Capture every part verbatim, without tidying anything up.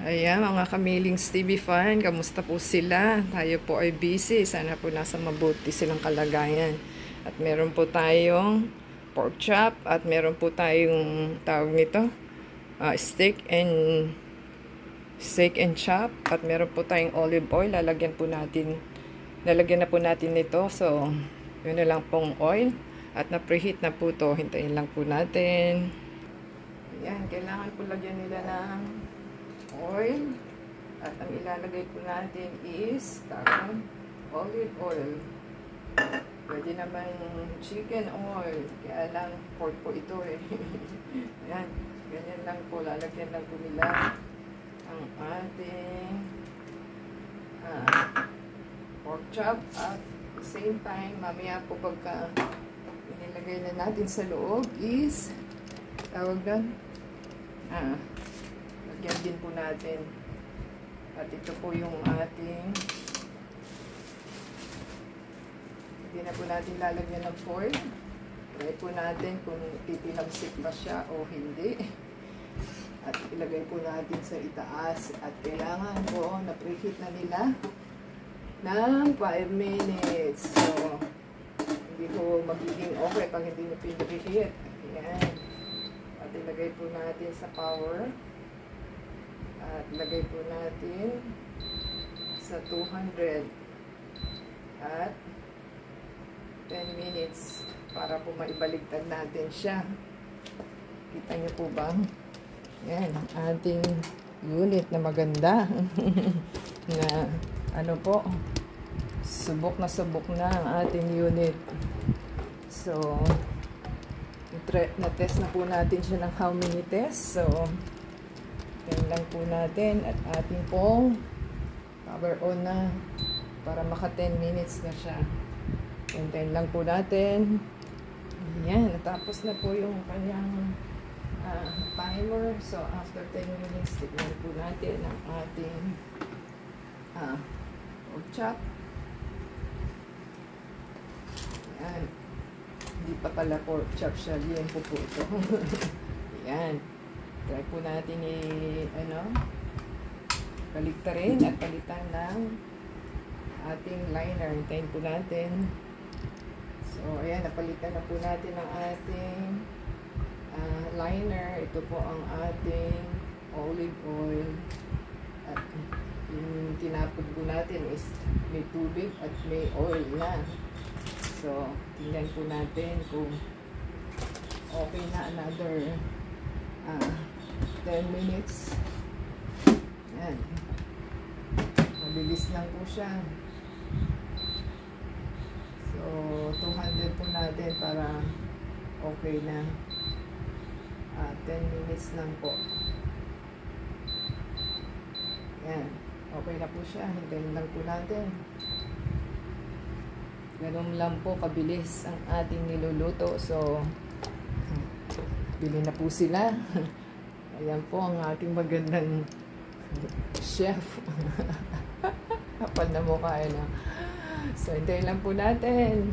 Ayan, mga kamilings T V fan, kamusta po sila? Tayo po ay busy. Sana po nasa mabuti silang kalagayan. At meron po tayong pork chop at meron po tayong tawag nito, uh, steak and steak and chop at meron po tayong olive oil. Lalagyan po natin, lalagyan na po natin nito. So, yun na lang pong oil at na-preheat na po to. Hintayin lang po natin. Ayan, kailangan po lagyan nila ng oil at ang ilalagay po natin is tawag olive oil. Pwede naman chicken oil, kaya lang pork po ito eh. Ayan, ganyan lang po, lalagyan lang po nila ang ating uh, pork chop at the same time mamaya po pagka inilagay na natin sa loob is tawag doon ah lagyan din po natin. At ito po yung ating, hindi na po natin lalagyan ng foil. Try po natin kung titilamsik ba siya o hindi. At ilagay po natin sa itaas. At kailangan po na preheat na nila ng five minutes. So, hindi po magiging okay pag hindi na pinapreheat. Ayan. At ilagay po natin sa power. At lagay po natin sa two hundred at ten minutes para po maibaligtad natin siya. Kita niyo po ba? Yan, ang ating unit na maganda. Na ano po, subok na subok na ang ating unit. So, na-test na po natin siya ng how many tests. So, yan lang po natin at ating pong power on na para maka ten minutes na siya. Hintayin lang po natin. Ayan, natapos na po yung kanyang uh, timer. So, after ten minutes, tignan po natin ang ating uh, pork chop. Ayan. Hindi pa pala pork chop siya. Yan po po ito. Ayan. Try po natin i, ano, baliktarin at palitan ng ating liner. Hintayin po natin. So, ayan, napalitan na po natin ang ating uh, liner. Ito po ang ating olive oil. At yung tinapod po natin is may tubig at may oil na. So, tingnan po natin kung okay na another uh, ten minutes. Yan. Mabilis lang po siya. So, two hundred po natin para okay na. Uh, ten minutes lang po. Yan. Okay na po siya. Hintayin lang po natin. Ganun lang po kabilis ang ating niluluto. So, bili na po sila. Ayan po ang ating magandang chef. Kapal na mukha na. So, hintayin lang po natin.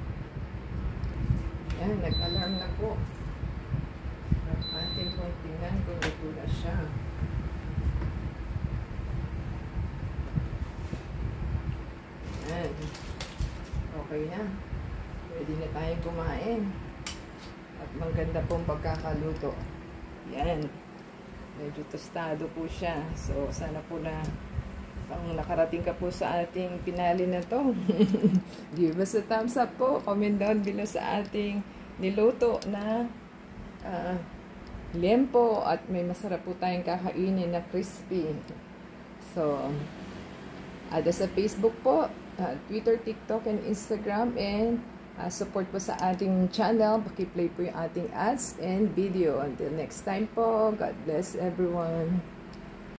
Ayan, nag-alarm na po. Ang ating kung tingnan kung luto na siya. Ayan. Okay na. Pwede na tayong kumain. At maganda pong pagkakaluto. Yan. Medyo tostado po siya. So, sana po na pang nakarating ka po sa ating pinali na to. Give us a thumbs up po. Comment down below sa ating niluto na uh, liempo. At may masarap po tayong kakainin na crispy. So, ada sa Facebook po, uh, Twitter, TikTok, and Instagram. And Uh, support po sa ating channel. Paki-play po yung ating ads and video. Until next time po, God bless everyone.